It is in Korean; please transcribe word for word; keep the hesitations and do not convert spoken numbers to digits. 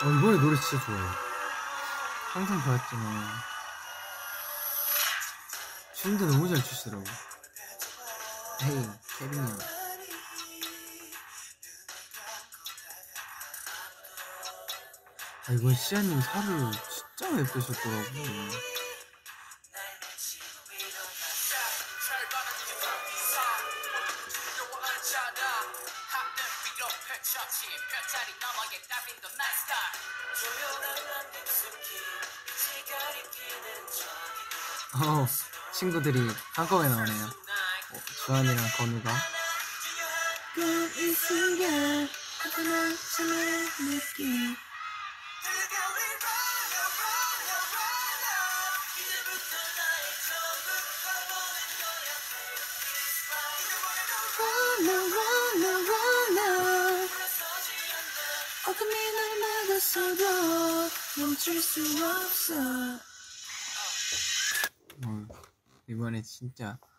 어, 이번에 노래 진짜 좋아요. 항상 좋았지만 춤도 너무 잘 추시더라고. 헤이 케빈이 형. 아, 이번 시아님 살을 진짜 예쁘셨더라고. 어, 친구들이 한꺼번에 나오네요. 어, 주한이랑 건우가. 이 순간 어떤 참의 느낌. 어둠이 날 막았어도 멈출 수 없어. 어, 이번에 진짜